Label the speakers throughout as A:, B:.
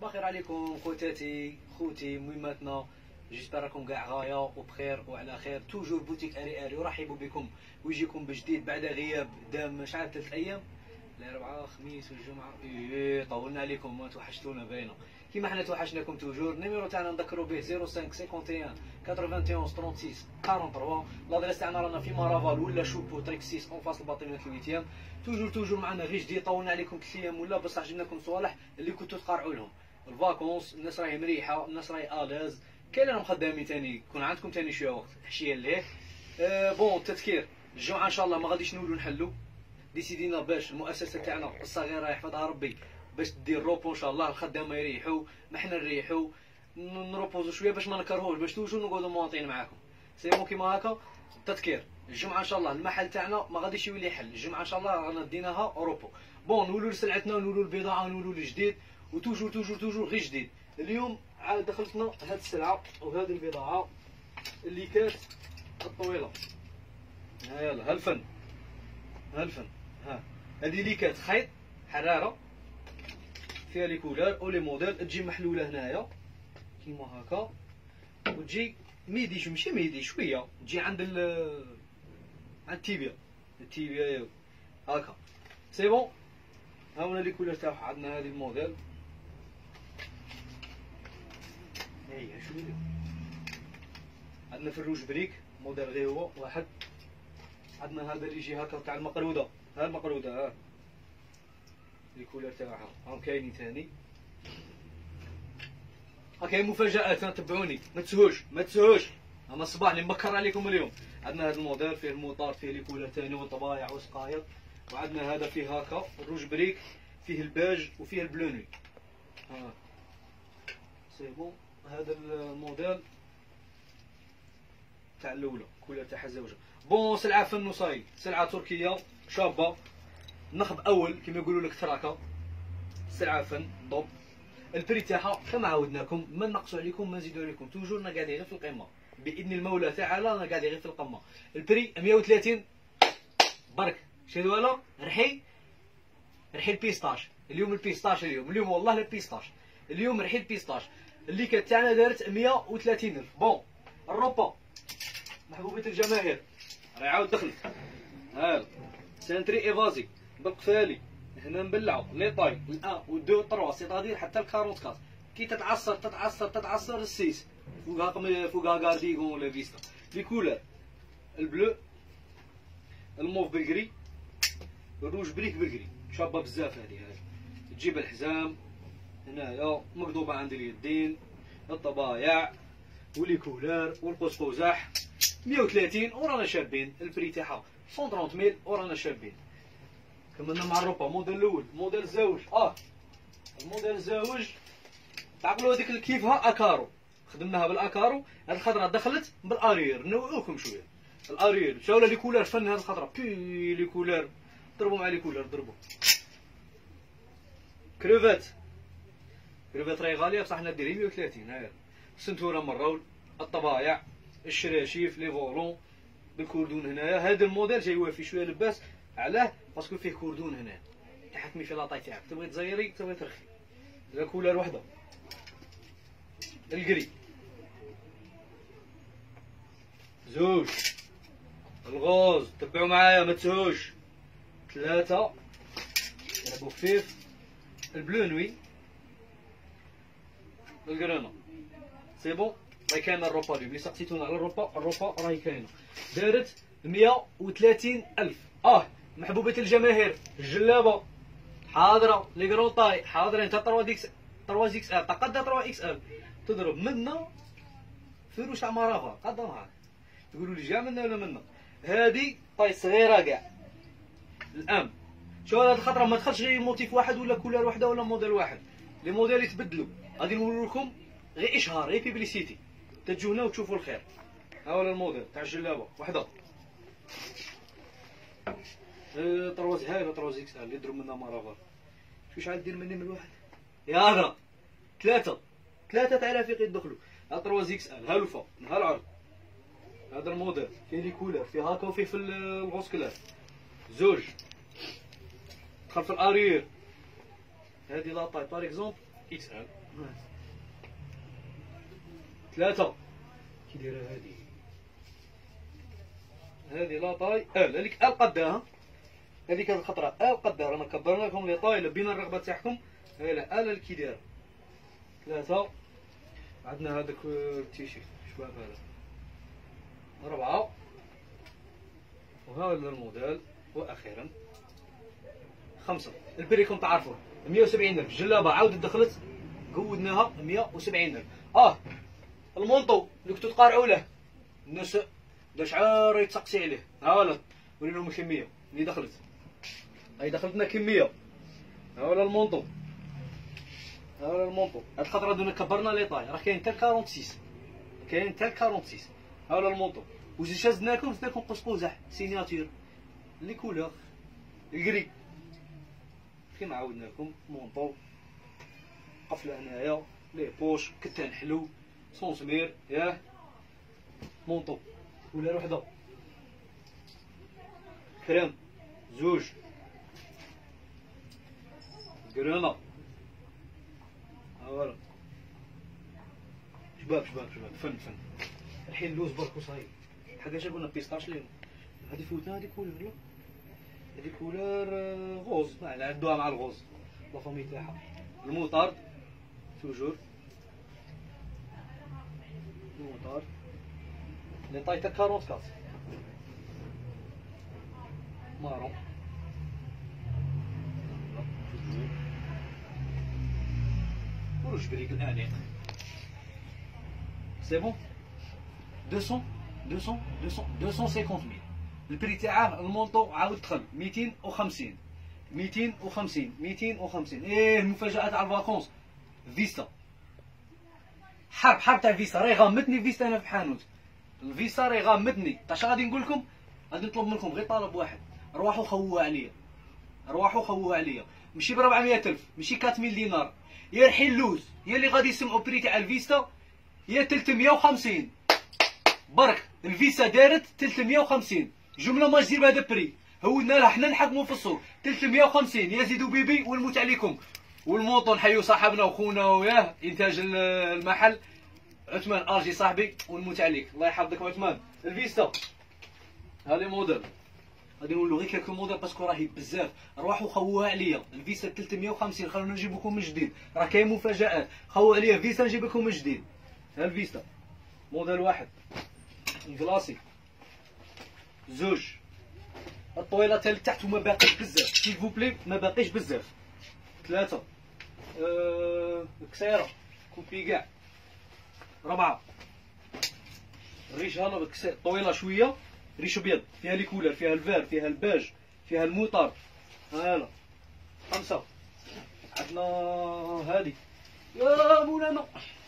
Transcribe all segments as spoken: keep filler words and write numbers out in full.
A: صباح الخير عليكم خوتاتي خوتي مهماتنا. جيسبر راكم كاع غايه وبخير وعلى خير. توجور بوتيك اري اري يرحب بكم ويجيكم بجديد بعد غياب دام شحال ثلاث ايام، الاربعاء خميس والجمعه. ايه طولنا عليكم ما توحشتونا باينه كيما حنا توحشناكم توجور. النيميرو تاعنا نذكروا به صفر خمسة واحد واحد واحد ثمانية واحد ستة ستة ثلاثة ثلاثة. لادريس تاعنا رانا في مارافال ولا شوبو طريق ستة اون فاس الباطينات الويتيام. توجور توجور معنا غير جديد. طولنا عليكم ثلاث ايام ولا بصح جبناكم صوالح اللي كنتو تقارعوا لهم. الفاكونس الناس راهي مريحه، الناس راهي الاز، كاين راهم خدامين ثاني، يكون عندكم ثاني شويه وقت حشيه الليل. أه بون تذكير الجمعه ان شاء الله ما غاديش نولوا نحلوا. ديسيدينا باش المؤسسه تاعنا الصغيره يحفظها ربي باش دير روبو ان شاء الله، الخدامه يريحوا ما حنا نريحوا نروبوزو شويه باش ما نكرهوش، باش توجور نقعدوا مواطنين معاكم. سي بون كيما هكا. تذكير الجمعه ان شاء الله المحل تاعنا ما غاديش يولي يحل. الجمعه ان شاء الله رانا ديناها روبو. بون نولوا لسلعتنا ونولوا البضاعه ونولوا الجديد وتوجور توجور توجور غير جديد. اليوم عاد دخلتنا هاد السلعه وهذه البضاعه اللي كانت الطويله. ها يلا ها الفن ها الفن ها هذه اللي كانت خيط حراره فيها لي كولور او لي موديل، تجي محلوله هنايا كيما هكا وتجي ميدي ماشي ميدي شويه، تجي عند ال عند التيبيا التيبيا هكا. سي بون ها هنا لي كولور تاعها. عندنا هذه الموديل هي شويه. عندنا في الروج بريك موديل غير هو واحد. عندنا هذا اللي يجي هكا تاع المقروده، ها المقروده ها لي كولور تاعها. راهم كاينين ثاني. ها كاين مفاجآت، تبعوني ما تسهوش ما تسهوش. انا الصباح اللي مبكر عليكم اليوم. عندنا هذا الموديل فيه الموطار فيه لي كولور ثاني وطبايع وسقايط. وعندنا هذا فيه هكا الروج بريك فيه الباج وفيه البلوني. ها سي بون. هذا الموديل تاع الاولى كولور تاعها زوجه. بون سلعه فن وصاي، سلعه تركيه شابه نخب اول كيما يقولوا لك تراكا. سلعه فن طوب. البري تاعها كما عودناكم ما نقصوا عليكم ما نزيدوا عليكم، توجورنا قاعدين غير في القمه باذن المولى تعالى. انا قاعدين غير في القمه. البري مية وثلاثين برك. شنو ولا رحي رحي البيستاش اليوم. البيستاش اليوم اليوم والله البيستاش اليوم رحي البيستاش. اللي كانت تاعنا دارت مية وثلاثين ألف. بون الروبا محبوبة الجماهير راهي عاود دخلت. ها سانتري ايفازي بالقفالي هنا مبلعو لي طاي الان ودو طروا سيتادير حتى الكارونت كات كي تتعصر تتعصر تتعصر السيس فوقها فوقها كارديغون ولا فيستا. لي كولور البلو الموف بالكري الروج بريك بالكري شابه بزاف. هذه هذه تجيب الحزام هنايا مقضوبه عند اليدين الطبايع ولي كولور والقوس قزح. مية وثلاثين ورانا شابين. البري تاعها مية وثلاثين ميل ورانا شابين. كملنا مع الروبا. موديل الاول موديل الزوج. اه الموديل الزوج تعقلوا هذيك كيفها اكارو خدمناها بالاكارو. هاد الخضره دخلت بالارير نوعوكم شويه. الارير شاولا لي كولور فن. هاد الخضره بي لي كولور ضربوا مع لي كولور ضربوا. كروفات كروفات راهي غاليه بصح حنا دايرين مية وثلاثين. هاهي السنتوره مرول الطبايع الشراشيف لي فولون بالكوردون هنايا. هذا الموديل جاي يوافي شويه لباس. علاه باسكو فيه كوردون هنا تحكمي في لاطاي تاعك. تبغي تزيري تبغي ترخي. لا كولور وحده. الكري زوج. الغوز تبعوا معايا ما تسهوش. ثلاثة يلعبوا خفيف. البلو نوي الكرينا. سي بون راهي كاينه الروبا. اللي سقسيتونا على الروبا الروبا راهي كاينه. دارت مية وثلاثين ألف. اه محبوبة الجماهير الجلابة حاضرة لي كرون طاي حاضرين تا ثلاثة ديكس ثلاثة اكس ال تقدى ثلاثة اكس ال. تضرب منا فيروش تاع مرافا قدها معاك تقولوا لي جا منا ولا منا. هادي طاي صغيرة كاع الان. شوف هاد الخطرة ما دخلش غير موتيف واحد ولا كولور وحده ولا موديل واحد. لي موديل يتبدلوا. غادي نقول لكم غير اشهار غير بيبليسيتي تجوا هنا وتشوفوا الخير. ها هو الموديل تاع الجلابة وحده. طروز هايله طروز اكس ال اللي يضرب منا مرافا. شو شحال دير مني من الواحد يا هذا. ثلاثة ثلاثة تاع رفيق يدخلوا. ها طروز اكس ال ها الوفا ها العرض. هذا الموديل فيه لي كولور فيه هاكا وفيه في الغوص كلار. زوج دخل في الارير. هذه لاطاي باغ اكزومبل اكس ال ثلاثة. كي دايره هادي هادي لا طاي ال هذيك ال قداها هذيك هاد الخطره ال قدها رانا كبرنا لكم لي طاي لبينا الرغبه تاعكم. هالا ال كي دايره ثلاثة. عندنا هذاك التيشيرت شباب هذا أربعة. وهذا الموديل. وأخيرا خمسة. البريكم تعرفوه مية وسبعين ألف. جلابة عاودت دخلت قودناها مية وسبعين ألف. اه المونطو اللي كنتو تقارعوا له الناس دا شعار يتسقسي عليه. ها ولا وري لهم الكمية اللي دخلت. هاي دخلت لنا كمية. ها ولا المونطو ها ولا المونطو. هاد الخطرة دونا كبرنا لي طاي راه كاين حتى ستة وأربعين كاين حتى ستة وأربعين. ها ولا المونطو. وزيد زدناكم زدناكم قوس قزح سيناتير لي كولور الكري كيما عاودناكم. مونطو قفله هنايا لي بوش كتان حلو سونسمير ياه مونطو ولا وحده كريم زوج كريمه. ها فوالا شباب شباب شباب فن فن. الحين اللوز برك وصايب حقاش قلنا بيستاش ليهم. هادي فوتنا هادي كولور لا هادي كولور غوز ما عندوها مع الغوز لا فامي تاعها. الموطارد توجور الموطارد لي طاي تا أربعة وأربعين مارون وروج بريك الانيق سي بون مئتين مئتين مئتين مئتين وخمسين ميل. البري تاعه المونطو عاود دخل مئتين وخمسين مئتين وخمسين مئتين وخمسين. ايه المفاجأة تاع الفاكونس فيستا حرب حرب تاع فيستا راهي غامتني فيستا انا في حانوت. الفيستا راهي غامتني. اش غادي نقول لكم؟ غادي نطلب منكم غير طلب واحد روحوا خووها عليا روحوا خووها عليا ماشي ب أربعمية ألف ماشي أربعمية دينار يا الحين لوز يا اللي غادي يسمعوا بري تاع الفيستا يا ثلاثمية وخمسين برك. الفيسا دارت ثلاثمية وخمسين جمله ما تجي بهذا بري هودنا لها حنا نحكموا في السوق ثلاثمية وخمسين. يا زيدوا بيبي والموت عليكم. والموطن حيو صاحبنا وخونا وياه انتاج المحل عثمان ارجي صاحبي والموت عليك الله يحفظك عثمان. الفيستا هذا موديل غادي نقولوا غير كلكو موديل باسكو راهي بزاف. روحوا خووها عليا الفيسا ثلاثمية وخمسين خلونا نجيب لكم من جديد راه كاين مفاجآت. خووا عليا فيسا نجيب لكم من جديد. ها الفيستا موديل واحد كلاسيك زوج. الطويله تاع لتحت وما باقيش بزاف سيل فو بلي ما باقيش بزاف. ثلاثه أه... كسيره كوبي كاع. ربعه الريش هالا بكسير طويله شويه ريش ابيض فيها لي كولر فيها الفار فيها الباج فيها الموطار. هالا خمسه. عندنا هادي يا مولانا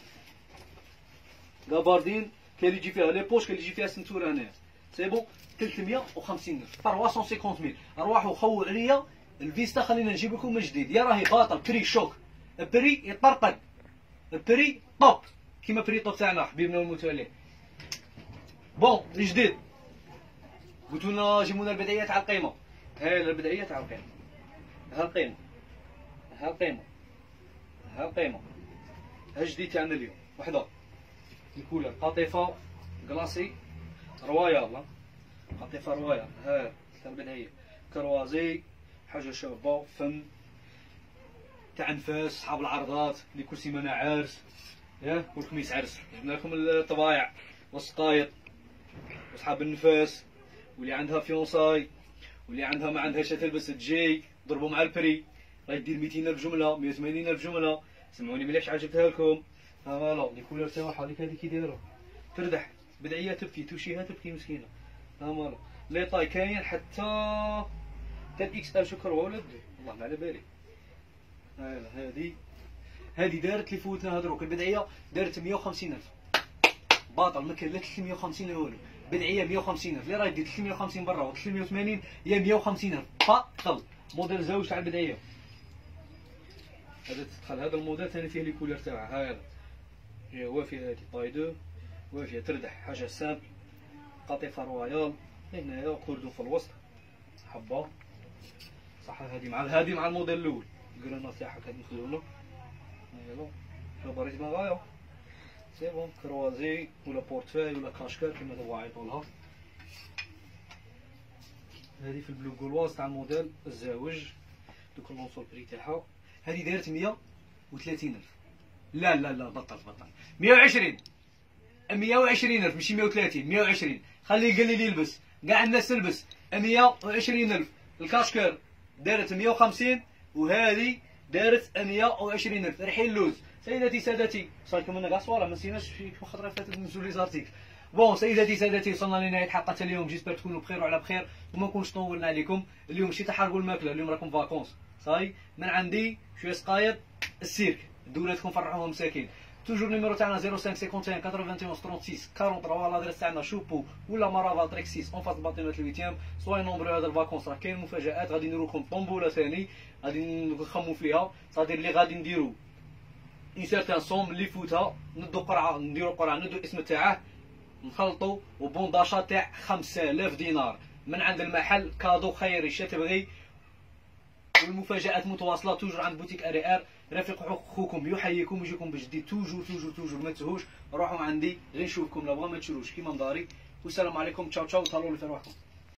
A: لاباردين كاين اللي يجي فيها لي بوش كاين اللي يجي فيها سنتوره هنايا سي بون ثلاثمية وخمسين ألف ثلاثمية وخمسين ميل. ارواحوا خووا عليا الفيستا خلينا نجيب لكم من جديد. يا راهي باطل بري شوك بري يطرقد بري طوب كيما بري طوب تاعنا حبيبنا ونموتو عليه. بون الجديد قلتو لنا جيبوا لنا البدعيه تاع القيمه. ها البدعيه تاع القيمه ها القيمه ها القيمه ها القيمه ها الجديد تاعنا اليوم وحده الكولر قاطفه كلاسي روايال قاطفه روايال. ها البدعيه كروازي حاجه شابه فن تاع نفاس صحاب العرضات اللي كل سيمانه عرس ياه كل خميس عرس. جبنا لكم الطبايع والسقايط وصحاب النفاس واللي عندها فيونساي واللي عندها ما عندهاش تلبس تجي ضربوا مع البري راه يدير مئتين ألف جمله مئة وثمانين ألف جمله. سمعوني مليح عجبتها لكم. ها فوالا لي كولور تاعها هذيك هذيك كي دايره تردح بدعيه تبكي توشيها تبكي مسكينه. ها فوالا لي طاي كاين حتى حتى الاكس ال شكر ولا بدي والله ما على بالي. هايلا هادي هادي دارت اللي فوتنا هضروك البدعيه دارت مئة وخمسين ألف باطل ما كاين لا ثلاثمية وخمسين لا والو. بدعيه مئة وخمسين ألف اللي راه يدير ثلاثمية وخمسين برا و ثلاثمية وثمانين يا مئة وخمسين ألف باطل. موديل زوج تاع البدعيه هذا تدخل هذا الموديل ثاني فيه لي كولور تاعها. هايلا هي وافيه هادي طاي دو وافيه تردح حاجه سامبل قطيفه رويال. هنايا كوردو في الوسط حبه صح. هادي مع هادي مع الموديل الاول الكرانا تاعها كانت مخلوله يلا بريت بغايا سي بون كروازي ولا بورتفاي ولا كاشكار كيما تبغوا عيطولها. هذه في البلو غولواز تاع الموديل الزاوج. دوك اللونسو بري تاعها هذه دايرت مية وثلاثين ألف. لا لا لا بطل بطل مية وعشرين مية وعشرين ألف ماشي مية وثلاثين مية وعشرين. خليه قال لي يلبس كاع الناس تلبس مية وعشرين ألف. الكاشكار دارت مية وخمسين وهذه دارت مية وعشرين ألف. ريحين اللوز. سيداتي سادتي صايكم لنا كاع صوالح ما نسيناش في خطره فاتت نزلوا لي زارتيكل. بون سيداتي سادتي وصلنا لنهايه حلقه اليوم. جيسبر تكونوا بخير وعلى بخير وما نكونش طولنا عليكم. اليوم ماشي تحرقوا الماكله، اليوم راكم فاكونس صاي. من عندي شويه سقايط السيرك دولتكم فرحوهم مساكين. توجور النيميرو تاعنا صفر خمسة واحد واحد واحد واحد ثمانية واحد ستة ستة أربعة ولا الادريس تاعنا شوبو ولا مارافا تريكسيس اون فاس باطينات الويتيام. سواي نومبرو هذا الفاكونس راه كاين مفاجات غادي نديرو لكم طومبوله ثاني غادي نخمو فيها. صادير اللي غادي نديرو ان سيرتان صوم اللي فوتها ندو قرعه نديرو قرعه ندو الاسم تاعه نخلطو وبون داشا تاع خمسة آلاف دينار من عند المحل كادو خيري شا تبغي. والمفاجآت متواصله توجور عند بوتيك اري ار. رفيق خوكم يحييكم ويجيكم بجديد توجور توجور توجور ما تسهوش. روحوا عندي غير نشوفكم لا بغا ما تشروش كيما مداري. والسلام عليكم تشاو تشاو. طالوا لي في رواحكم.